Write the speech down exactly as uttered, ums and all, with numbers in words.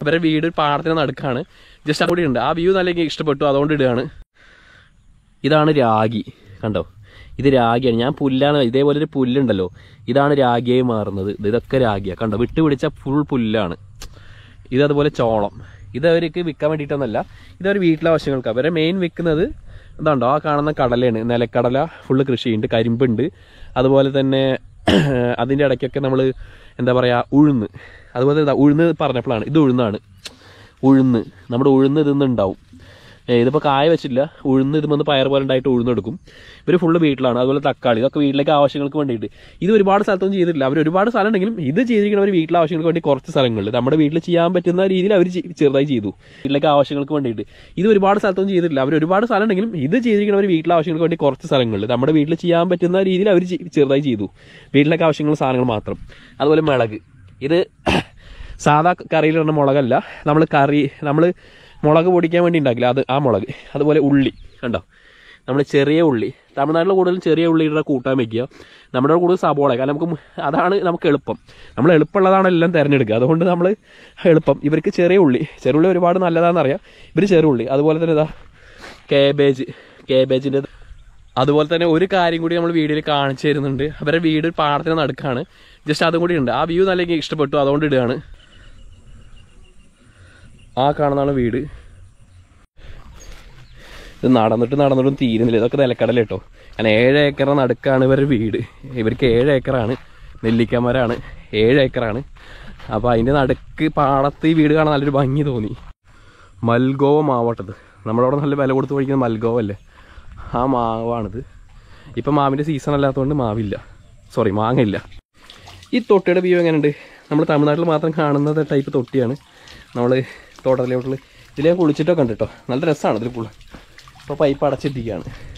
ഇവരുടെ വീട് പാടത്തിന് നടുക്കാണ്. ജസ്റ്റ് അവിടെ ഉണ്ട്. ആ വ്യൂ നല്ല ഇഷ്ടപ്പെട്ടു, അതുകൊണ്ട് ഇടുകയാണ്. ഇതാണ് രാഗി, കണ്ടോ? ഇത് രാഗിയാണ്. ഞാൻ പുല്ലാണ്, ഇതേപോലെ ഒരു പുല്ലുണ്ടല്ലോ, ഇതാണ് രാഗിയായി മാറുന്നത്. ഇതൊക്കെ രാഗിയാണ്, കണ്ടോ? വിട്ട് പിടിച്ച ഫുൾ പുല്ലാണ്. ഇതതുപോലെ ചോളം, ഇത് അവർക്ക് വിൽക്കാൻ വേണ്ടിയിട്ടൊന്നുമല്ല, ഇതവർ വീട്ടിലെ ആവശ്യങ്ങൾക്ക്. അവരെ മെയിൻ വിൽക്കുന്നത് ഇതാണ്ടോ, ആ കാണുന്ന കടലയാണ്. നിലക്കടല ഫുള്ള് കൃഷിയുണ്ട്, കരിമ്പുണ്ട്, അതുപോലെ തന്നെ അതിൻ്റെ ഇടയ്ക്കൊക്കെ നമ്മൾ എന്താ പറയുക, ഉഴുന്ന്. അതുപോലെ എന്താ ഉഴുന്ന് പറഞ്ഞപ്പോഴാണ്, ഇത് ഉഴുന്നാണ്. ഉഴുന്ന്, നമ്മുടെ ഉഴുന്ന് ഇതൊന്നുണ്ടാവും. ഇതിപ്പോൾ കായ വെച്ചില്ല, ഉഴുന്ന് ഇതുമ്പോൾ പയർ പോലെ ഉണ്ടായിട്ട് ഉഴുന്നെടുക്കും. ഇവർ ഫുള്ള് വീട്ടിലാണ്. അതുപോലെ തക്കാളി, ഇതൊക്കെ വീട്ടിലേക്ക് ആവശ്യങ്ങൾക്ക് വേണ്ടിയിട്ട്. ഇത് ഒരുപാട് സ്ഥലത്തൊന്നും ചെയ്തിട്ടില്ല. അവർ ഒരുപാട് സ്ഥലം ഉണ്ടെങ്കിലും ഇത് ചെയ്തിരിക്കുന്നവർ വീട്ടിലെ ആവശ്യങ്ങൾക്ക് വേണ്ടി കുറച്ച് സ്ഥലങ്ങളിൽ നമ്മുടെ വീട്ടിൽ ചെയ്യാൻ പറ്റുന്ന രീതിയിൽ അവർ ചെറുതായി ചെയ്തു, വീട്ടിലേക്ക് ആവശ്യങ്ങൾക്ക് വേണ്ടിയിട്ട്. ഇത് ഒരുപാട് സ്ഥലത്തൊന്നും ചെയ്തിട്ടില്ല. അവർ ഒരുപാട് സ്ഥലം ഉണ്ടെങ്കിലും ഇത് ചെയ്തിരിക്കുന്നവർ വീട്ടിലെ ആവശ്യങ്ങൾക്ക് വേണ്ടി കുറച്ച് സ്ഥലങ്ങളിൽ നമ്മുടെ വീട്ടിൽ ചെയ്യാൻ പറ്റുന്ന രീതിയിൽ അവർ ചെറുതായി ചെയ്തു, വീട്ടിലേക്ക് ആവശ്യങ്ങൾ സാധനങ്ങൾ മാത്രം. അതുപോലെ മുളക്, ഇത് സാധാ കറിയിലിടുന്ന മുളകല്ല, നമ്മൾ കറി നമ്മൾ മുളക് പൊടിക്കാൻ വേണ്ടി ഉണ്ടാക്കില്ല, അത് ആ മുളക്. അതുപോലെ ഉള്ളി, കണ്ടോ? നമ്മൾ ചെറിയ ഉള്ളി, തമിഴ്നാട്ടിൽ കൂടുതലും ചെറിയ ഉള്ളിയുടെ കൂട്ടാൻ വയ്ക്കുക. നമ്മുടെ കൂടുതൽ സബോള, കാരണം നമുക്ക് അതാണ് നമുക്ക് എളുപ്പം. നമ്മൾ എളുപ്പമുള്ളതാണ് എല്ലാം തിരഞ്ഞെടുക്കുക, അതുകൊണ്ട് നമ്മൾ എളുപ്പം. ഇവർക്ക് ചെറിയ ഉള്ളി, ചെറിയ ഉള്ളി ഒരുപാട് നല്ലതാണെന്നറിയാം. ഇവർ ചെറിയ ഉള്ളി. അതുപോലെ തന്നെ ഇതാ കേബേജ്, കേബേജിൻ്റെ. അതുപോലെ തന്നെ ഒരു കാര്യം കൂടി നമ്മൾ വീഡിയോയിൽ കാണിച്ചു തരുന്നുണ്ട്. അവരുടെ വീട് പാടത്തിന് നടുക്കാണ്. ജസ്റ്റ് അതും കൂടി ഉണ്ട്. ആ വ്യൂ നല്ല ഇഷ്ടപ്പെട്ടു, അതുകൊണ്ട് ഇടുകയാണ്. ആ കാണുന്നതാണ് വീട്. ഇത് നടന്നിട്ട് നടന്നിട്ടും തീരുന്നില്ല. ഇതൊക്കെ നിലക്കടല കേട്ടോ. കാരണം ഏഴ് ഏക്കർ നടുക്കാണ് ഇവരുടെ വീട്. ഇവർക്ക് ഏഴ് ഏക്കറാണ്, നെല്ലിക്കമരാണ്, ഏഴ് ഏക്കറാണ്. അപ്പോൾ അതിൻ്റെ നടുക്ക് പാടത്ത് ഈ വീട് കാണാൻ നല്ലൊരു ഭംഗി തോന്നി. മൽഗോവ മാവട്ടത്, നമ്മളവിടെ നല്ല വില കൊടുത്ത് പഠിക്കുന്ന മൽഗോവ അല്ലേ, ആ മാവാണിത്. ഇപ്പം മാവിൻ്റെ സീസൺ അല്ലാത്തതുകൊണ്ട് മാവില്ല, സോറി മാങ്ങയില്ല. ഈ തൊട്ടിയുടെ വ്യൂ എങ്ങനെയുണ്ട്? നമ്മൾ തമിഴ്നാട്ടിൽ മാത്രം കാണുന്നത് ടൈപ്പ് തൊട്ടിയാണ്. നമ്മൾ തോട്ടത്തിലോട്ടുള്ള ഇതിലേക്ക് കുളിച്ചിട്ടൊക്കെ ഉണ്ട് കേട്ടോ. നല്ല രസമാണ് ഇതിൽ കുളി. ഇപ്പോൾ പൈപ്പ് അടച്ചിട്ടിരിക്കുകയാണ്.